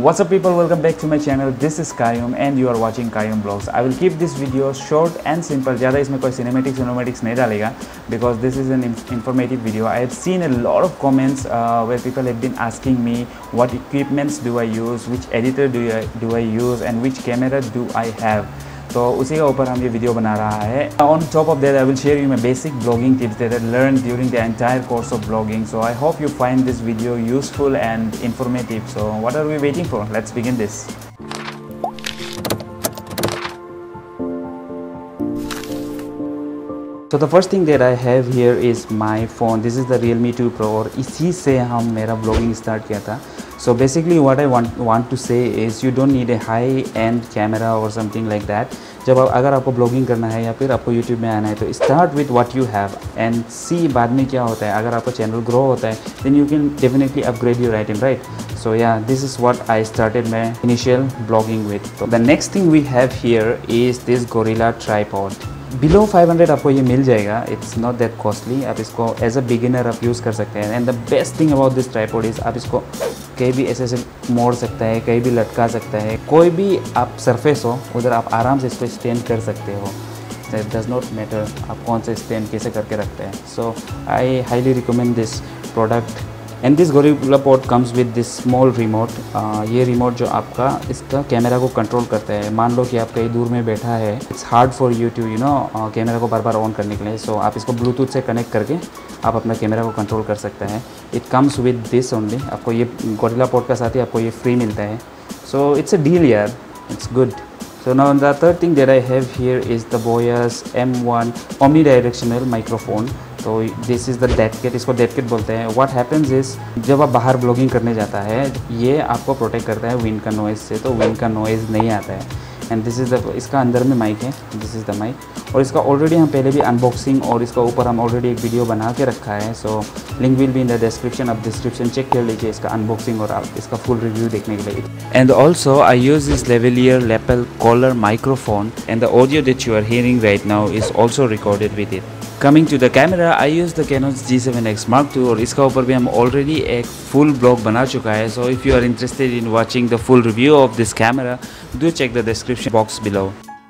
What's up people, welcome back to my channel. This is Kayum and you are watching Kayum Vlogs. I will keep this video short and simple. ज़्यादा इसमें कोई cinematics नहीं डालेगा because this is an informative video. I have seen a lot of comments where people have been asking me what equipments do I use, which editor do I use and which camera do I have. तो उसी का ऊपर हम ये video बना रहा है. On top of that, I will share you my basic vlogging tips that I learned during the entire course of vlogging. So I hope you find this video useful and informative. So what are we waiting for? Let's begin this. So the first thing that I have here is my phone. This is the Realme 2 Pro और इसी से हम मेरा vlogging start किया था. So basically what I want to say is you don't need a high-end camera or something like that. जब अगर आपको ब्लॉगिंग करना है या फिर आपको YouTube में आना है तो start with what you have and see बाद में क्या होता है. अगर आपका चैनल ग्रो होता है then you can definitely upgrade your item, right? So yeah, this is what I started my initial vlogging with. So the next thing we have here is this Gorilla tripod. Below 500 आपको ये मिल जाएगा. It's not that costly. आप इसको as a beginner आप use कर सकते हैं. And the best thing about this tripod is आप इसको कहीं भी ऐसे मोड़ सकता है, कहीं भी लटका सकता है. कोई भी आप सरफेस हो उधर आप आराम से इसको स्टैंड कर सकते हो. It does not matter आप कौन से स्टैंड कैसे करके रखते हैं. So I highly recommend this product. And this Gorilla Pod comes with this small remote. ये रिमोट जो आपका इसका कैमरा को कंट्रोल करता है. मान लो कि आप कहीं दूर में बैठा है, it's hard for you to camera को बार बार ऑन करने के लिए. सो आप इसको ब्लूटूथ से कनेक्ट करके आप अपना कैमरा को कंट्रोल कर सकते हैं. It comes with this only. आपको ये Gorilla Pod का साथ ही आपको ये फ्री मिलता है. सो इट्स अ डील यार, it's good. So now the third thing that I have here is the Boya's M1 omnidirectional microphone. तो this is the dead kit. इसको डेड किट बोलते हैं. व्हाट हैपेंस इज़ जब आप बाहर blogging करने जाता है ये आपको प्रोटेक्ट करता है विंड का नॉइज़ से. तो विंड का नॉइज़ नहीं आता है. एंड दिस इज़ द इसका अंदर में माइक है. This is the mic. और इसका ऑलरेडी हम पहले भी अनबॉक्सिंग और इसका ऊपर हम ऑलरेडी एक वीडियो बना के रखा है. So link will be in the description. आप डिस्क्रिप्शन चेक कर लीजिए इसका अनबॉक्सिंग और आप इसका फुल रिव्यू देखने के लिए. And also I use this lavalier lapel collar microphone and the audio that you are hearing right now is also recorded with it. Coming to the camera, I use the Canon G7X Mark II और इसका ऊपर भी हम already एक full blog बना चुका है. So if you are interested in watching the full review of this camera, do check the description box below.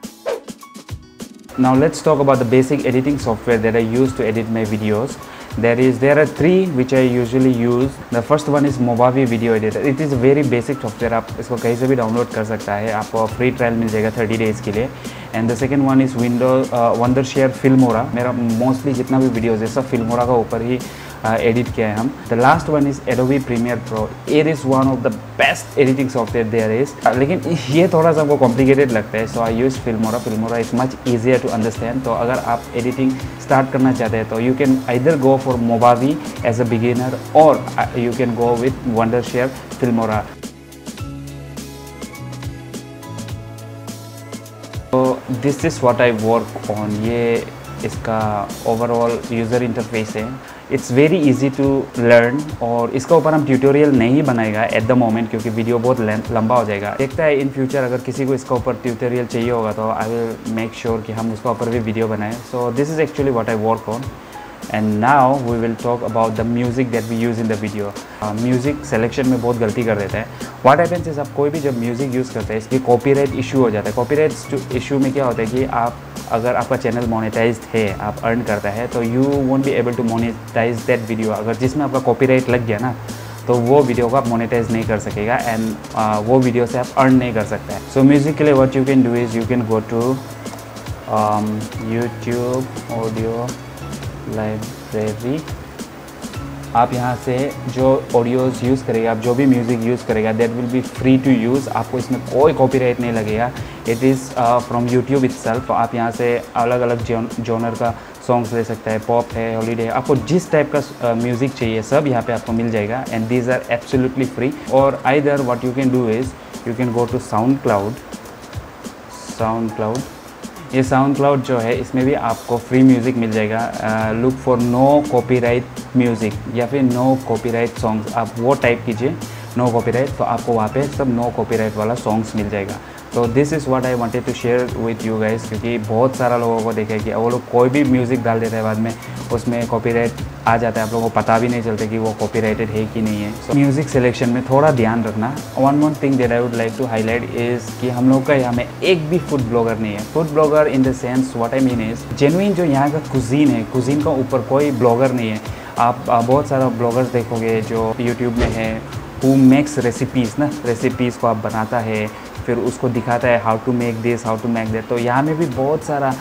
Now let's talk about the basic editing software that I use to edit my videos. There are three which I usually use. The first one is Movavi Video Editor. It is a very basic software. आप इसको कहीं से भी download कर सकता है. आपको free trial मिल जाएगा 30 डेज़ के लिए. And the second one is Wondershare Filmora. मेरा मोस्टली जितना भी वीडियोज़ है सब फिल्मोरा का ऊपर ही एडिट किया है हम. The last one is Adobe Premiere Pro. It is one of the best editing software there is. लेकिन ये थोड़ा सा हमको कॉम्प्लिकेटेड लगता है. So I use Filmora. Filmora is much easier to understand. तो अगर आप एडिटिंग स्टार्ट करना चाहते हैं तो you can either go for Movavi as a beginner और you can go with Wondershare Filmora. तो this is what I work on. ये इसका ओवरऑल यूज़र इंटरफेस है. It's very easy to learn और इसका ऊपर हम ट्यूटोरियल नहीं बनाएगा एट द मोमेंट क्योंकि वीडियो बहुत लंबा हो जाएगा. देखता है इन फ्यूचर अगर किसी को इसका ऊपर ट्यूटोरियल चाहिए होगा तो आई विल मेक श्योर कि हम उसका ऊपर भी वीडियो बनाएं. So this is actually what I work on. And now we will talk about the music that we use in the video. Music selection में बहुत गलती कर देता है. व्हाट हैपेंस इज आप कोई भी जब म्यूज़िक यूज़ करते हैं इसकी कॉपीराइट इशू हो जाता है. कॉपीराइट इशू में क्या होता है कि आप अगर आपका चैनल मोनेटाइज्ड है, आप अर्न करता है तो you won't be able to monetize that video. अगर जिसमें आपका कॉपीराइट लग गया ना तो वो वीडियो को आप मोनेटाइज नहीं कर सकेगा एंड वो वीडियो से आप अर्न नहीं कर सकते हैं. सो म्यूज़िक के लिए what you can do is you can go to YouTube audio library. आप यहाँ से जो ऑडियोज़ यूज़ करेगा, आप जो भी म्यूज़िक यूज़ करेगा that will be free to use. आपको इसमें कोई कॉपीराइट नहीं लगेगा. It is from YouTube itself. आप यहाँ से अलग अलग जॉनर का सॉन्ग्स ले सकते हैं. पॉप है, हॉलीडे, आपको जिस टाइप का म्यूज़िक चाहिए सब यहाँ पे आपको मिल जाएगा. And these are absolutely free. और either what you can do is you can go to SoundCloud. ये साउंड क्लाउड जो है इसमें भी आपको फ्री म्यूज़िक मिल जाएगा. Look for no copyright music या फिर नो कॉपीराइट सॉन्ग्स. आप वो टाइप कीजिए नो कॉपीराइट, तो आपको वहाँ पे सब नो कॉपीराइट वाला सॉन्ग्स मिल जाएगा। तो this is what I wanted to share with you guys, क्योंकि बहुत सारा लोगों को देखा है कि वो लोग कोई भी म्यूज़िक डाल देता है, बाद में उसमें कॉपीराइट आ जाता है, आप लोगों को पता भी नहीं चलता कि वो कॉपीराइटेड है कि नहीं है। सो म्यूज़िक सिलेक्शन में थोड़ा ध्यान रखना। One more thing that I would like to highlight is कि हम लोग का यहाँ में एक भी फूड ब्लॉगर नहीं है। Food blogger in the sense what I mean is genuine जो यहाँ का कुजीन है, कुजीन का ऊपर कोई ब्लॉगर नहीं है। आप बहुत सारा ब्लॉगर्स देखोगे जो यूट्यूब में है, हु मेक्स रेसिपीज़ ना, रेसिपीज़ को आप बनाता है, फिर उसको दिखाता है how to make this, how to make that. तो यहाँ में भी बहुत सारा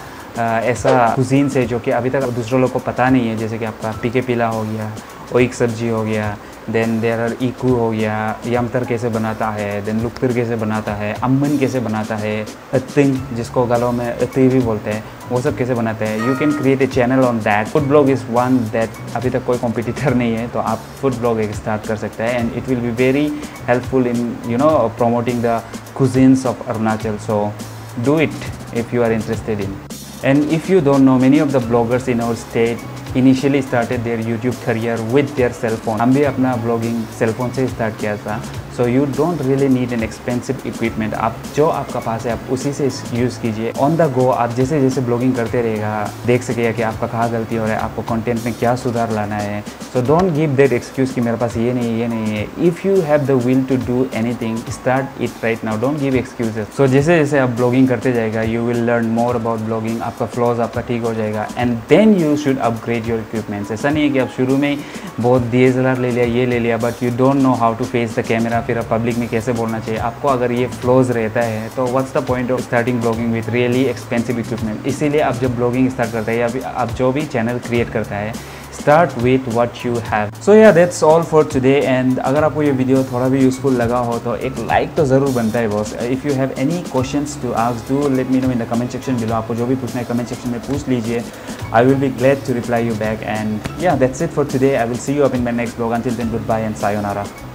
ऐसा कुजीन्स है जो कि अभी तक दूसरों लोग को पता नहीं है, जैसे कि आपका पीके पिला हो गया, ओइक सब्जी हो गया, देन देयर आर इकू हो गया, यमतर कैसे बनाता है, देन लुकतर कैसे बनाता है, अम्मन कैसे बनाता है, अतिंग जिसको गलों में अति भी बोलते हैं, वो सब कैसे बनाते हैं। You can create a channel on that. Food blog is one that अभी तक कोई कॉम्पिटिटर नहीं है, तो आप फूड ब्लॉग एक स्टार्ट कर सकते हैं and it will be very helpful in promoting the cuisines of Arunachal. So do it if you are interested in. And if you don't know, many of the bloggers in our state initially started their YouTube career with their cell phone. हम भी अपना blogging cell phone से start किया था। So you don't really need an expensive equipment. आप जो आपका पास है आप उसी से यूज़ कीजिए। ऑन द गो आप जैसे जैसे ब्लॉगिंग करते रहेगा, देख सकेगा कि आपका कहाँ गलती हो रहा है, आपको कंटेंट में क्या सुधार लाना है। So don't give that excuse कि मेरे पास ये नहीं है। If you have the will to do anything, start it right now, don't give excuses. सो जैसे जैसे आप ब्लॉगिंग करते जाएगा, you will learn more about blogging, आपका फ्लॉज आपका ठीक हो जाएगा and then you should upgrade your equipments. ऐसा नहीं है कि आप शुरू में बहुत DSLR ले लिया, ये ले लिया, but you don't know how to face the camera, फिर आप पब्लिक में कैसे बोलना चाहिए। आपको अगर ये फ्लोज रहता है तो what's the point of starting blogging with really expensive equipment. इसीलिए आप जब ब्लॉगिंग स्टार्ट करते हैं या आप जो भी चैनल क्रिएट करता है, start with what you have. So yeah that's all for today. And अगर आपको ये वीडियो थोड़ा भी यूजफुल लगा हो तो एक लाइक तो ज़रूर बनता है boss. If you have any questions to ask, do let me know in the comment section below. आपको जो भी पूछना है कमेंट सेक्शन में पूछ लीजिए। I will be glad to reply you back. And yeah that's it for today. I will see you up in my next blog. Until then, good bye and sayonara.